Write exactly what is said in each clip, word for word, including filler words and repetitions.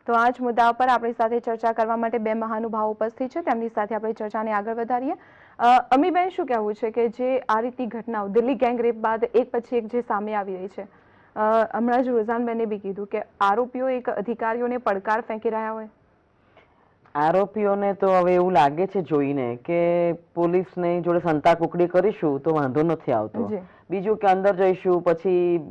તો આ જ મુદ્દા પર આપણી સાથે ચર્ચા કરવા માટે બે મહાનુભાવો ઉપસ્થિત છે, તેમની સાથે આપણે ચર્ચાને આગળ વધારીએ. અમીબેન, શું કહેવું છે કે જે આ રીતની ઘટનાઓ દિલ્હી ગેંગરેપ બાદ એક પછી એક જે સામે આવી રહી છે, હમણાં જ રુઝાનબેને બી કીધું કે આરોપીઓ એક અધિકારીઓને પડકાર ફેંકી રહ્યા હોય. આરોપીઓને તો હવે એવું લાગે છે જોઈને કે પોલીસને જોડે સંતા કુકડી કરીશું તો વાંધો નથી આવતો, બીજું કે અંદર જઈશું પછી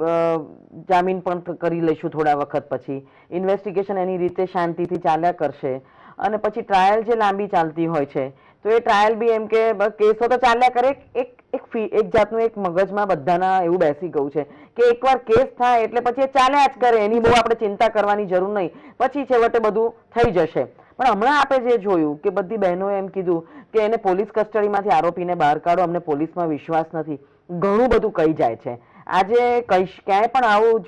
જામીન પણ કરી લઈશું, થોડા વખત પછી ઇન્વેસ્ટિગેશન એની રીતે શાંતિથી ચાલ્યા કરશે અને પછી ટ્રાયલ જે લાંબી ચાલતી હોય છે તો એ ટ્રાયલ બી એમ કે કેસો તો ચાલ્યા કરે. એક એક એક જાતનું એક મગજમાં બધાના એવું બેસી ગયું છે કે એકવાર કેસ થાય એટલે પછી એ ચાલ્યા જ કરે, એની બહુ આપણે ચિંતા કરવાની જરૂર નહીં, પછી છેવટે બધું થઈ જશે. પણ હમણાં આપણે જે જોયું કે બધી બહેનોએ એમ કીધું કે એને પોલીસ કસ્ટડીમાંથી આરોપીને બહાર કાઢો, અમને પોલીસમાં વિશ્વાસ નથી, ઘણું બધું કહી જાય છે. આજે કઈ ક્યાંય પણ આવું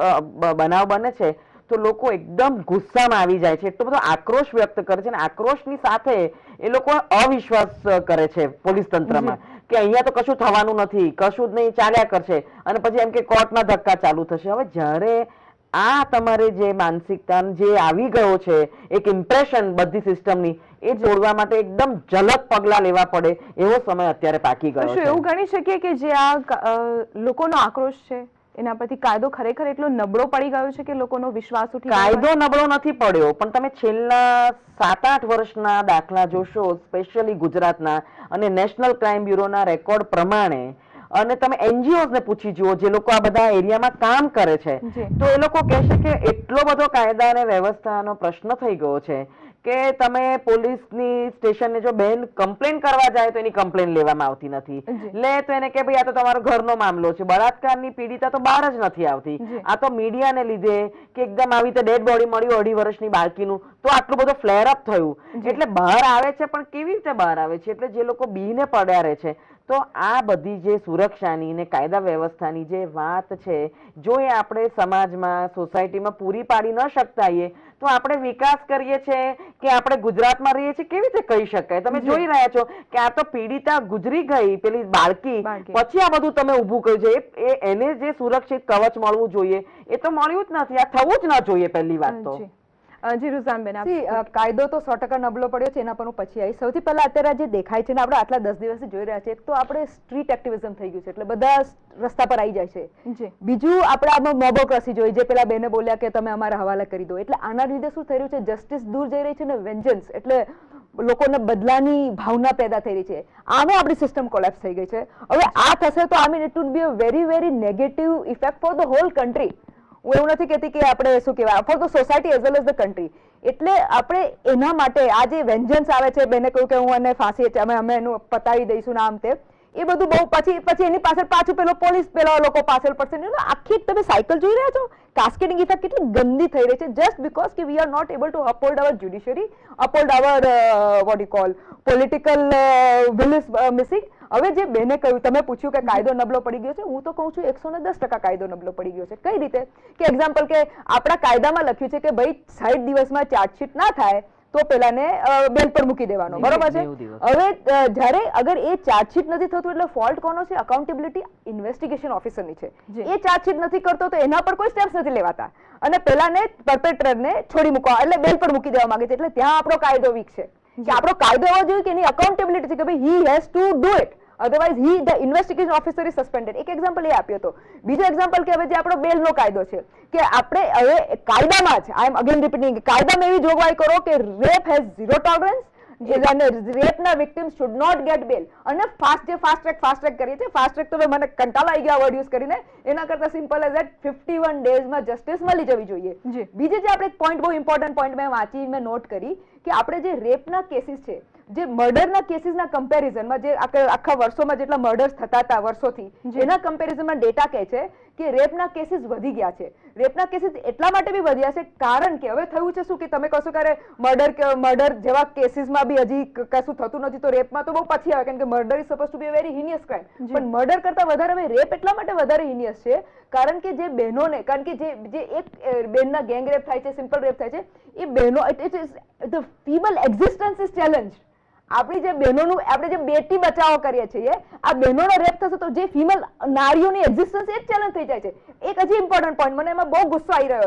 જો બનાવ બને છે તો લોકો એકદમ ગુસ્સામાં આવી જાય છે, એટલો બધો આક્રોશ વ્યક્ત કરે છે અને આક્રોશની સાથે એ લોકો અવિશ્વાસ કરે છે પોલીસ તંત્રમાં કે અહીંયા તો કશું થવાનું નથી, કશું જ નહીં, ચાલ્યા કરશે અને પછી એમ કે કોર્ટના ધક્કા ચાલુ થશે. હવે જ્યારે આ તમારે જે માનસિકતા જે આવી ગયો છે એક ઇમ્પ્રેશન બધી સિસ્ટમની, એ જોડવા માટે એકદમ જલદ પગલા લેવા પડે એવો સમય અત્યારે પાકી ગયો છે. એવું ગણી શકીએ કે જે આ લોકોનો આક્રોશ છે એના પરથી કાયદો ખરેખર એટલો નબળો પડી ગયો છે કે લોકોનો વિશ્વાસ ઉઠી ગયો? કાયદો નબળો નથી પડ્યો, પણ તમે છેલ્લા સાત આઠ વર્ષના દાખલા જોશો, સ્પેશિયલી ગુજરાતના અને નેશનલ ક્રાઇમ બ્યુરોના રેકોર્ડ પ્રમાણે, અને તમે એનજીઓઝ ને પૂછી જુઓ જે લોકો આ બધા એરિયામાં કામ કરે છે, તો એ લોકો કહેશે કે એટલો બધો કાયદા અને વ્યવસ્થાનો પ્રશ્ન થઈ ગયો છે કે તમે પોલીસની સ્ટેશનને જો બેન કમ્પ્લેન કરવા જાય તો એની કમ્પ્લેન લેવામાં આવતી નથી, લે તો એને કે ભાઈ આ તો તમારો ઘરનો મામલો છે. બળાત્કારની પીડિતા તો બહાર જ નથી આવતી, આ તો મીડિયાને લીધે કે એકદમ આવી રીતે ડેડ બોડી મળ્યું અઢી વર્ષની બાળકીનું તો આટલું બધું ફ્લેર અપ થયું એટલે બહાર આવે છે. પણ કેવી રીતે બહાર આવે છે? એટલે જે લોકો બીને પડ્યા રહે છે. તો આ બધી જે સુરક્ષાની ને કાયદા વ્યવસ્થાની જે વાત છે, જો એ આપણે સમાજમાં સોસાયટીમાં પૂરી પાડી ન શકતા હોઈએ તો આપણે વિકાસ કરીએ છીએ કે આપણે ગુજરાતમાં રહીએ છીએ કેવી રીતે કહી શકાય? તમે જોઈ રહ્યા છો કે આ તો પીડિતા ગુજરી ગઈ, પેલી બાળકી, પછી આ બધું તમે ઊભું કર્યું છે. એને જે સુરક્ષિત કવચ મળવું જોઈએ એ તો મળ્યું જ નથી, આ થવું જ ના જોઈએ પહેલી વાત તો. જી રુઝાનબેન, કાયદો તો સો ટકા નબળો પડ્યો છે, એના પર હું પછી આવી. સૌથી પહેલા અત્યારે જે દેખાય છે ને આપણે આટલા દસ દિવસથી જોઈ રહ્યા છે, એક તો આપણે સ્ટ્રીટ એક્ટિવિઝમ થઈ ગયું છે એટલે બધા રસ્તા પર આવી જાય છે. બીજું આપણે આમાં મોબોક્રેસી જોઈ, જે પેલા બેને બોલ્યા કે તમે અમારા હવાલે કરી દો, એટલે આના લીધે શું થઈ રહ્યું છે, જસ્ટિસ દૂર જઈ રહી છે ને વેન્જન્સ એટલે લોકોને બદલાની ભાવના પેદા થઈ રહી છે. આમે આપણી સિસ્ટમ કોલેપ્સ થઈ ગઈ છે. હવે આ થશે તો I mean it would be a very very negative effect for the whole country. હું એવું નથી કહેતી કે આપણે શું કહેવાય, for the society as well as the country. એટલે આપણે એના માટે આ જે વેન્જન્સ આવે છે, બેને કહ્યું કે હું એને ફાંસી અમે અમે એનું પતાવી દઈશું ને આમ તે, એ બધું બહુ પછી પછી એની પાછળ પાછું પેલો પોલીસ પેલા લોકો પાછળ પડશે. આખી તમે સાયકલ જોઈ રહ્યા છો, કાસ્કેડિંગ ઇફેક્ટ કેટલી ગંદી થઈ રહી છે જસ્ટ બીકોઝ કે we are not able to uphold our judiciary, uphold our what you call political will is missing. હવે જે બેને કહ્યું, તમે પૂછ્યું કે કાયદો નબળો પડી ગયો છે, હું તો કહું છું એકસો ને દસ ટકા કાયદો નબળો પડી ગયો છે. કઈ રીતે? કે એક્ઝામ્પલ કે આપણા કાયદામાં લખ્યું છે કે ભાઈ સાઠ દિવસમાં ચાર્જશીટ ના થાય તો પેલાને બેલ પર મૂકી દેવાનો, બરોબર છે. હવે જ્યારે અગર એ ચાર્જશીટ નથી થતું એટલે ફોલ્ટ કોનો છે? અકાઉન્ટેબિલિટી ઇન્વેસ્ટિગેશન ઓફિસરની છે. એ ચાર્જશીટ નથી કરતો તો એના પર કોઈ સ્ટેપ્સ નથી લેવાતા અને પેલાને પરપેટ્રરને છોડી મૂકવા એટલે બેલ પર મૂકી દેવા માંગે છે. એટલે ત્યાં આપણો કાયદો વીક છે કે આપણો કાયદો એવો જોઈએ કે એની અકાઉન્ટેબિલિટી છે કે ભાઈ he has to do it, otherwise he the investigation officer is suspended. એક એક્ઝામ્પલ એ આપ્યો હતો. બીજો એક્ઝામ્પલ કે હવે જે આપણો બેલનો કાયદો છે કે આપણે હવે કાયદામાં જ, આઈ એમ અગેન રિપીટિંગ, કાયદામાં એવી જોગવાઈ કરો કે રેપ હેઝ ઝીરો ટોલરન્સ અને રેપના victims should not get bail. અને ફાસ્ટ જે ફાસ્ટ ટ્રેક ફાસ્ટ ટ્રેક કરીએ છીએ, ફાસ્ટ ટ્રેક તો મને કંટાળો આવી ગયા વર્ડ યુઝ કરીને, એના કરતા simple as that fifty one ડેઝમાં જસ્ટિસ મળી જવી જોઈએ. બીજે જે આપણે એક પોઈન્ટ, બહુ ઇમ્પોર્ટન્ટ પોઈન્ટ મેં વાંચી મેં નોટ કરી કે આપણે જે રેપના કેસીસ છે, જે મર્ડરના કેસીસના કમ્પેરિઝનમાં, જે આખા વર્ષોમાં જેટલા મર્ડર્સ થતા હતા વર્ષોથી, એના કમ્પેરિઝનમાં ડેટા કહે છે કે રેપના કેસીસ વધી ગયા છે. રેપના કેસીસ એટલા માટે બી વધ્યા છે કારણ કે હવે થયું છે શું કે તમે કહેશો કે મર્ડર મર્ડર જેવા કેસીસમાં બી હજી કશું થતું નથી તો રેપમાં તો બહુ પછી આવે, કારણ કે murder is suppose to be a very heinous crime. પણ મર્ડર કરતા વધારે હવે રેપ એટલા માટે વધારે હિનિયસ છે કારણ કે જે બહેનોને, કારણ કે જે જે એક બેનના ગેંગ રેપ થાય છે, સિમ્પલ રેપ થાય છે, એ બહેનો, it is the female existence is challenge. આપણી જે બહેનોનું, આપણે જે બેટી બચાવો કરીએ છીએ, આ બહેનોનો રેપ થશે તો જે ફિમેલ નારીઓની એક્ઝિસ્ટન્સ એ જ ચેલેન્જ થઈ જાય છે. એક હજી ઇમ્પોર્ટન્ટ પોઈન્ટ, મને એમાં બહુ ગુસ્સો આવી રહ્યો છે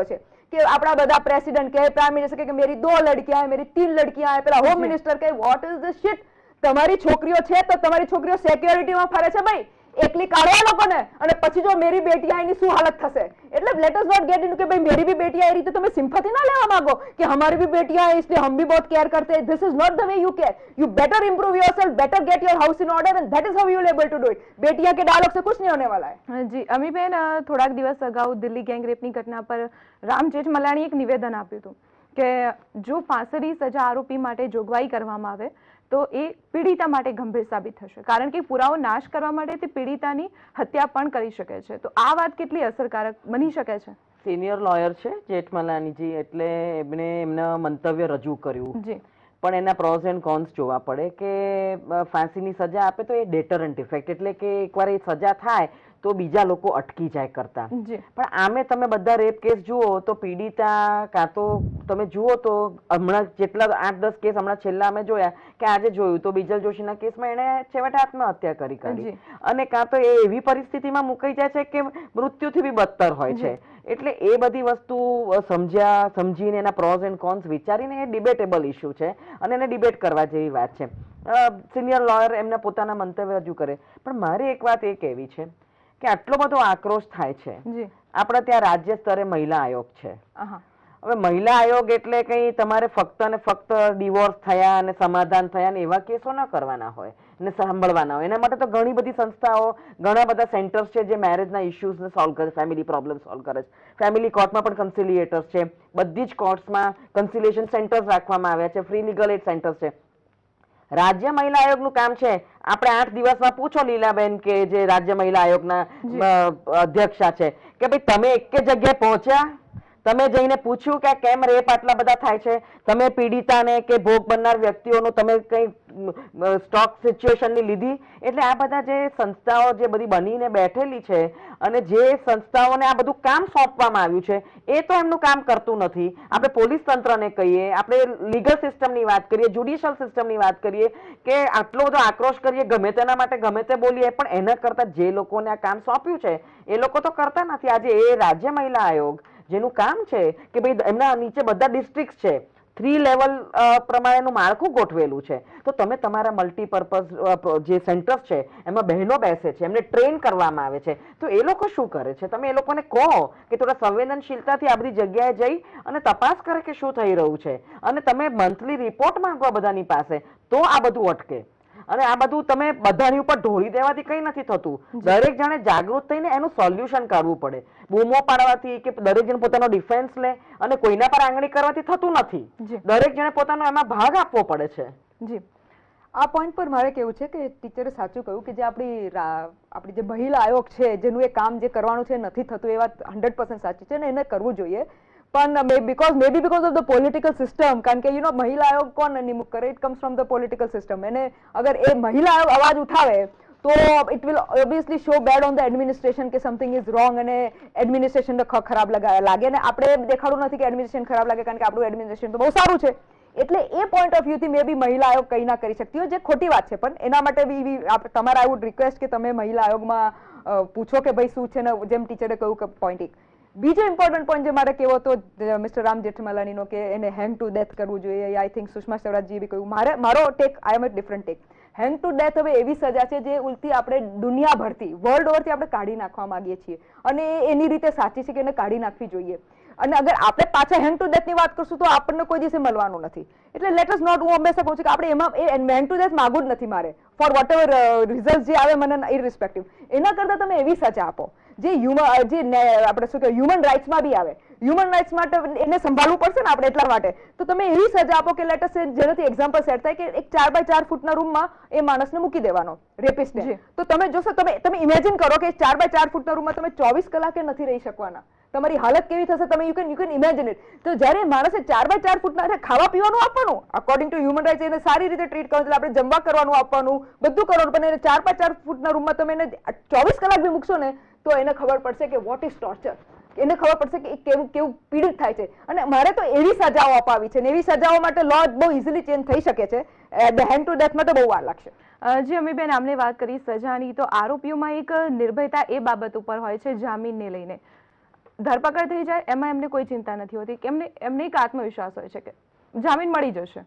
કે આપણા બધા પ્રેસિડેન્ટ કહે, પ્રાઇમ મિનિસ્ટર કે મેરી દો લડકિયાં હે, મેરી તીન લડકિયાં હે, પેલા હોમ મિનિસ્ટર કહે વોટ ઇઝ ધ શિટ, તમારી છોકરીઓ છે તો તમારી છોકરીઓ સિક્યોરિટીમાં ફરે છે ભાઈ, એકલી કાઢવા લોકોને, અને પછી જો મેરી બેટી એની શું હાલત થશે. એટલે let us not get into કે ભાઈ મેરી ભી બેટી એ રીતે તમે સિમ્પથી ના લેવા માંગો કે हमारी भी बेटियां हैं इसलिए हम भी बहुत केयर करते हैं. This is not the way you care. You better improve yourself, better get your house in order, and that is how you will able to do it. बेटियां के डायलॉग से कुछ नहीं होने वाला है. જી અમીબેન, થોડાક દિવસ અગાઉ દિલ્હી ગેંગરેપની ઘટના પર રામ જેઠમલાણીએ એક નિવેદન આપ્યું હતું કે જો ફાંસીની સજા આરોપી માટે જોગવાઈ કરવામાં આવે તો એ પીડિતા માટે ગંભીર સાબિત થશે, કારણ કે પુરાવો નાશ કરવા માટે તે પીડિતાની હત્યા પણ કરી શકે છે. તો આ વાત કેટલી અસરકારક બની શકે છે? સિનિયર લોયર છે જેઠમલાણીજી, એટલે એમણે એમના મંતવ્ય રજૂ કર્યું, જી પણ એના પ્રોઝ એન્ડ કોન્સ જોવા પડે કે ફાંસીની સજા આપે તો એ ડેટરન્ટ ઇફેક્ટ, એટલે કે એકવાર એ સજા થાય તો બીજા લોકો અટકી જાય કરતા. પણ આમે તમે બધા રેપ કેસ જુઓ તો પીડિતા કાં તો તમે જુઓ તો હમણાં જેટલા આઠ દસ કેસ હમણાં છેલ્લા અમે જોયા કે આજે જોયું તો બીજલ જોશીના કેસમાં એણે છેવટે આત્મહત્યા કરી કાઢી, અને કાં તો એ એવી પરિસ્થિતિમાં મુકાઈ જાય છે કે મૃત્યુથી બી બદતર હોય છે. એટલે એ બધી વસ્તુ સમજ્યા સમજીને એના પ્રોઝ એન્ડ કોન્સ વિચારીને એ ડિબેટેબલ ઇસ્યુ છે અને એને ડિબેટ કરવા જેવી વાત છે. સિનિયર લોયર એમના પોતાના મંતવ્ય રજૂ કરે, પણ મારી એક વાત એ કહેવી છે કે આટલો બધો આક્રોશ થાય છે. આપણે ત્યાં રાજ્ય સ્તરે મહિલા આયોગ છે. હવે મહિલા આયોગ એટલે કઈ તમારે ફક્ત ને ફક્ત ડિવોર્સ થયા અને સમાધાન થયા ને એવા કેસો ન કરવાના હોય ને સાંભળવાના હોય. એના માટે તો ઘણી બધી સંસ્થાઓ, ઘણા બધા સેન્ટર્સ છે જે મેરેજના ઇશ્યુઝને સોલ્વ કરે, ફેમિલી પ્રોબ્લેમ સોલ્વ કરે છે. ફેમિલી કોર્ટમાં પણ કન્સિલિએટર્સ છે, બધી જ કોર્ટ્સમાં કન્સિલિએશન સેન્ટર્સ રાખવામાં આવ્યા છે, ફ્રી લીગલ એડ સેન્ટર્સ છે. રાજ્ય મહિલા આયોગનું કામ છે, આપણે આઠ દિવસમાં પૂછો લીલાબેન કે જે રાજ્ય મહિલા આયોગના અધ્યક્ષા છે કે ભાઈ તમે એક જગ્યાએ પહોંચ્યા, તમે જઈને પૂછ્યું કે કેમ રેપ આટલા બધા થાય છે, તમે પીડિતાને કે ભોગ બનનાર વ્યક્તિઓનું તમે કઈ સ્ટોક સિચ્યુએશનની લીધી? એટલે આ બધા જે સંસ્થાઓ જે બધી બનીને બેઠેલી છે અને જે સંસ્થાઓને આ બધું કામ સોંપવામાં આવ્યું છે એ તો એમનું કામ કરતું નથી. આપણે પોલીસ તંત્રને કહીએ, આપણે લીગલ સિસ્ટમની વાત કરીએ, જ્યુડિશિયલ સિસ્ટમની વાત કરીએ કે આટલો બધો આક્રોશ કરીએ, ગમે તેના માટે ગમે તે બોલીએ, પણ એના કરતા જે લોકોને આ કામ સોંપ્યું છે એ લોકો તો કરતા નથી. આજે એ રાજ્ય મહિલા આયોગ જેનું કામ છે કે ભાઈ એમના નીચે બધા ડિસ્ટ્રિક્ટ છે, થ્રી લેવલ પ્રમાણેનું માળખું ગોઠવેલું છે, તો તમે તમારા મલ્ટીપર્પઝ જે સેન્ટર્સ છે એમાં બહેનો બેસે છે, એમને ટ્રેન કરવામાં આવે છે, તો એ લોકો શું કરે છે? તમે એ લોકોને કહો કે થોડા સંવેદનશીલતાથી આ બધી જગ્યાએ જઈ અને તપાસ કરે કે શું થઈ રહ્યું છે, અને તમે મંથલી રિપોર્ટ માંગવા બધાની પાસે, તો આ બધું અટકે. અને આ બધું તમે બધાની ઉપર ઢોળી દેવાથી કઈ નથી થતું. દરેક જણે જાગૃત થઈને એનું સોલ્યુશન કાઢવું પડે. બૂમો પાડવાથી કે દરેક જણ પોતાનો ડિફેન્સ લે અને કોઈના પર આંગળી કરવાથી થતું નથી. દરેક જણે પોતાનો એમાં ભાગ આપવો પડે છે. જી, આ પોઈન્ટ પર મારે કેવું છે કે ટીચરે સાચું કહ્યું કે જે આપણી આપણી જે મહિલા આયોગ છે જેનું એ કામ જે કરવાનું છે નથી થતું, એ વાત હંડ્રેડ પર્સન્ટ સાચી છે ને એને કરવું જોઈએ. પણ because maybe because of the political system, કારણ કે યુ નો મહિલા આયોગ કોણ નિમણૂક કરે? It comes from the political system. એને અગર એ મહિલા આયોગ અવાજ ઉઠાવે તો it will obviously show bad on the administration કે સમથિંગ ઇઝ રોંગ, અને એડમિનિસ્ટ્રેશન ખરાબ લાગે. અને આપણે દેખાડવું નથી કે એડમિનિસ્ટ્રેશન ખરાબ લાગે, કારણ કે આપણું એડમિનિસ્ટ્રેશન તો બહુ સારું છે. એટલે એ પોઈન્ટ ઓફ વ્યૂથી મે બી મહિલા આયોગ કંઈ ના કરી શકતી હોય, જે ખોટી વાત છે. પણ એના માટે બી તમારે આઈ વુડ રિક્વેસ્ટ કે તમે મહિલા આયોગમાં પૂછો કે ભાઈ શું છે ને, જેમ ટીચરે કહ્યું કે પોઈન્ટ એક. બીજો ઇમ્પોર્ટન્ટ પોઈન્ટ જે મારે કહેવો હતો મિસ્ટર રામ જેઠમલાણીનો કે એને હેંગ ટુ ડેથ કરવું જોઈએ. આઈ થિંક સુષ્મા સ્વરાજજીએ બી કહ્યું. મારે મારો take I am a different take. Hang to death હવે એવી સજા છે જે ઉલટી આપણે દુનિયાભરથી વર્લ્ડ ઓવરથી આપણે કાઢી નાખવા માંગીએ છીએ, અને એની રીતે સાચી છે કે એને કાઢી નાખવી જોઈએ. અને અગર આપણે પાછા હેંગ ટુ ડેથ ની વાત કરશું તો આપણને કોઈ દિવસે મળવાનું નથી. એટલે લેટ અસ નોટ, હું હંમેશા કહું છું કે આપણે એમાં હેંગ ટુ ડેથ માંગવું જ નથી મારે, ફોર વોટ એવર રિઝલ્ટ જે આવે મને ઇરરિસ્પેક્ટિવ. એના કરતા તમે એવી સજા આપો જે હ્યુમન જે આપણે શું કહેવાય હ્યુમન રાઇટ્સમાં બી આવે. હ્યુમન રાઇટ્સ માટે એને સંભાળવું પડશે ને આપણે, એટલા માટે તો તમે એવી સજા આપો કે લેટ અસ જેનાથી એક્ઝામ્પલ સેટ થાય કે એક ચાર બાય ચાર ફૂટના રૂમમાં એ માણસને મૂકી દેવાનો, રેપિસ્ટને. તો તમે જોશો, તમે તમે ઇમેજિન કરો કે ચાર બાય ચાર ફૂટના રૂમમાં તમે ચોવીસ કલાકે નથી રહી શકવાના. તમારી હાલત કેવી થશે તમે you can you can imagine it. તો જ્યારે માણસે ચાર બાય ચાર ફૂટના ખાવા પીવાનું આપવાનું, અકોર્ડિંગ ટુ હ્યુમન રાઇટ્સ એને સારી રીતે ટ્રીટ કરવાનું, એટલે આપણે જમવા કરવાનું આપવાનું, બધું કરવાનું, પણ એને ચાર બાય ચાર ફૂટના રૂમમાં તમે એને ચોવીસ કલાક બી મૂકશો ને તો એને ખબર પડશે કે વોટ ઇઝ ટોર્ચર. એને ખબર પડશે કે કેવું કેવું પીડિત થાય છે. અને મારે તો એવી સજાઓ અપાવી છે, ને એવી સજાઓ માટે લો બહુ ઇઝીલી ચેન્જ થઈ શકે છે. હેન્ડ ટુ ડેથ માટે બહુ વાર લાગશે. જી અમીબેન, આમને વાત કરી સજાની, તો આરોપીઓમાં એક નિર્ભયતા એ બાબત ઉપર હોય છે જામીનને લઈને. ધરપકડ થઈ જાય એમાં એમને કોઈ ચિંતા નથી હોતી કે એમને એમને એક આત્મવિશ્વાસ હોય છે કે જામીન મળી જશે?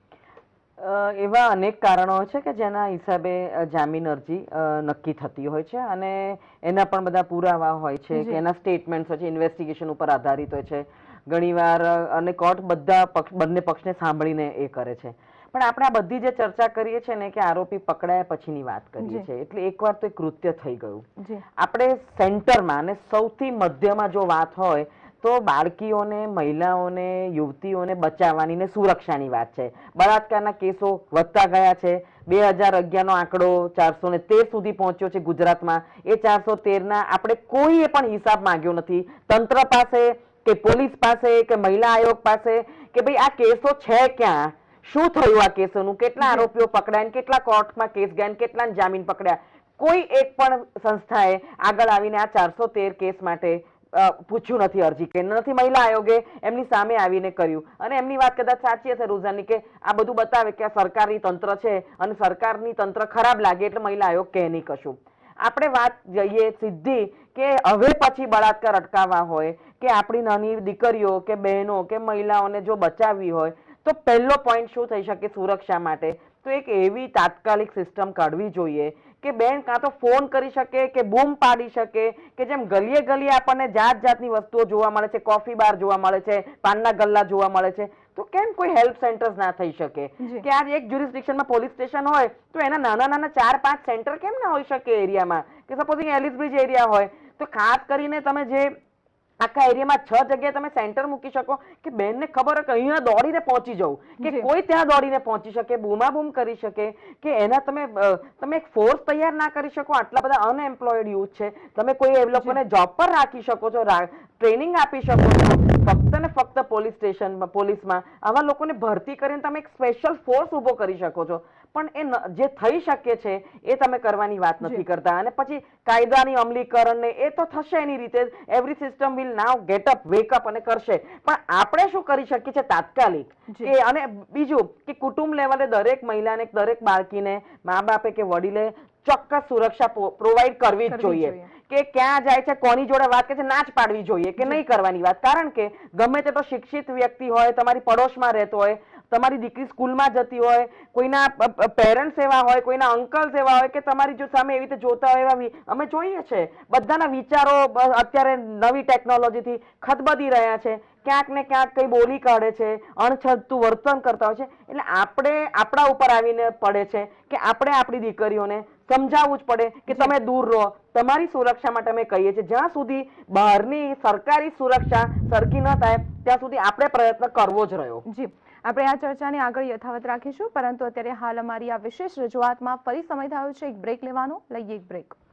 એવા અનેક કારણો છે કે જેના હિસાબે જામીન અરજી નક્કી થતી હોય છે અને એના પણ બધા પુરાવા હોય છે કે એના સ્ટેટમેન્ટ્સ હોય છે, ઇન્વેસ્ટિગેશન ઉપર આધારિત હોય છે ઘણીવાર, અને કોર્ટ બધા પક્ષ બંને પક્ષને સાંભળીને એ કરે છે. પણ આપણે આ બધી જે ચર્ચા કરીએ છીએ ને કે આરોપી પકડાયા પછીની વાત કરીએ છીએ, એટલે એકવાર તો એ કૃત્ય થઈ ગયું. આપણે સેન્ટરમાં અને સૌથી મધ્યમાં જો વાત હોય તો બાળકીઓને, મહિલાઓને, યુવતીઓને બચાવવાની ને સુરક્ષાની વાત છે. બળાત્કારના કેસો વધતા ગયા છે. બે હજાર અગિયાર નો આંકડો ચારસો ને તેર સુધી પહોંચ્યો છે ગુજરાતમાં. એ ચારસો તેર ના આપણે કોઈએ પણ હિસાબ માંગ્યો નથી તંત્ર પાસે કે પોલીસ પાસે કે મહિલા આયોગ પાસે કે ભાઈ આ કેસો છે ક્યાં, શું થયું આ કેસોનું, કેટલા આરોપીઓ પકડાયા, કેટલા કોર્ટમાં કેસ ગયા, કેટલા જામીન પકડ્યા. કોઈ એક પણ સંસ્થાએ આગળ આવીને આ ચારસો તેર કેસ માટે પૂછ્યું નથી, અરજી કે નથી મહિલા આયોગે એમની સામે આવીને કર્યું. અને એમની વાત કદાચ સાચી હશે રૂઝાની કે આ બધું બતાવે કે આ સરકારી તંત્ર છે અને સરકારની તંત્ર ખરાબ લાગે એટલે મહિલા આયોગ કહે નહીં કશું. આપણે વાત જઈએ સીધી કે હવે પછી બળાત્કાર અટકાવવા હોય કે આપણી નાની દીકરીઓ કે બહેનો કે મહિલાઓને જો બચાવવી હોય તો પહેલો પોઈન્ટ શું થઈ શકે સુરક્ષા માટે? તો એક એવી તાત્કાલિક સિસ્ટમ કાઢવી જોઈએ કે બેન કાં તો ફોન કરી શકે કે બૂમ પાડી શકે કે જેમ ગલીએ ગલીએ આપણને જાત જાતની વસ્તુઓ જોવા મળે છે, કોફી બાર જોવા મળે છે, પાનના ગલ્લા જોવા મળે છે, તો કેમ કોઈ હેલ્પ સેન્ટર્સ ના થઈ શકે? કે આ એક જ્યુરિસ્ડિક્શનમાં પોલીસ સ્ટેશન હોય તો એના નાના નાના ચાર પાંચ સેન્ટર કેમ ના હોઈ શકે એરિયામાં? કે સપોઝિંગ એલિસ બ્રિજ એરિયા હોય તો ખાસ કરીને તમે જે આખા એરિયામાં છ જગ્યાએ તમે સેન્ટર મૂકી શકો કે બેનને ખબર હોય કે અહીંયા દોડીને પહોંચી જવું, કે કોઈ ત્યાં દોડીને પહોંચી શકે, બૂમાબૂમ કરી શકે, કે એના તમે તમે એક ફોર્સ તૈયાર ના કરી શકો. આટલા બધા અનએમ્પ્લોયડ યુથ છે, તમે કોઈ એ લોકોને જોબ પર રાખી શકો છો, ટ્રેનિંગ આપી શકો છો. ફક્ત ને ફક્ત પોલીસ સ્ટેશનમાં, પોલીસમાં આવા લોકોને ભરતી કરીને તમે એક સ્પેશિયલ ફોર્સ ઉભો કરી શકો છો. પણ એ જે થઈ શકે છે એ તમે કરવાની વાત નથી કરતા. અને પછી કાયદાની અમલીકરણ ને એ તો થશે એની રીતે, every system will now get up, wake up અને કરશે. પણ આપણે શું કરી શકીએ છીએ તાત્કાલિક? કે અને બીજું કે કુટુંબ લેવલે દરેક મહિલાને, દરેક બાળકીને મા બાપે કે વડીલે ચોક્કસ સુરક્ષા પ્રોવાઈડ કરવી જ જોઈએ. કે ક્યાં જાય છે, કોની જોડે વાત કરે છે, ના જ પાડવી જોઈએ કે નહીં કરવાની વાત. કારણ કે ગમે તે તો શિક્ષિત વ્યક્તિ હોય, તમારી પડોશમાં રહેતો હોય, તમારી દીકરી સ્કૂલમાં જતી હોય, કોઈના પેરેન્ટ્સ એવા હોય, કોઈના અંકલ્સ એવા હોય કે તમારી જો સામે એવી રીતે જોતા હોય, એવા અમે જોઈએ છે. બધાના વિચારો અત્યારે નવી ટેકનોલોજીથી ખતબદી રહ્યા છે, ક્યાંક ને ક્યાંક કઈ બોલી કાઢે છે, અણછતું વર્તન કરતા હોય છે. એટલે આપણે આપણા ઉપર આવીને પડે છે કે આપણે આપણી દીકરીઓને સમજાવવું જ પડે કે તમે દૂર રહો. તમારી સુરક્ષા માટે અમે કહીએ છીએ જ્યાં સુધી બહારની સરકારી સુરક્ષા સરખી ન થાય ત્યાં સુધી આપણે પ્રયત્ન કરવો જ રહ્યો. જી, આપણે આ ચર્ચાને આગળ યથાવત રાખીશું, પરંતુ અત્યારે હાલ અમારી આ વિશેષ રજૂઆતમાં ફરી સમય થયો છે એક બ્રેક લેવાનો. લઈએ એક બ્રેક.